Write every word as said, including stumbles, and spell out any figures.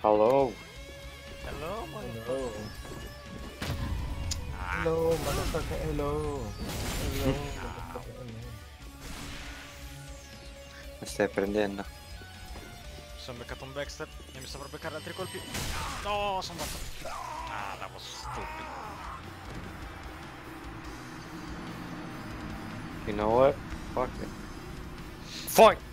Hello. Hello, Hello. motherfucker. Ah, Hello, motherfucker, hello. Hello, motherfucker, hello. Mi stai prendendo? mi sono beccato un backstep e mi saprò beccare altri colpi. No, sono morto. Ah, that was stupid. You know what? Fuck it. Fight!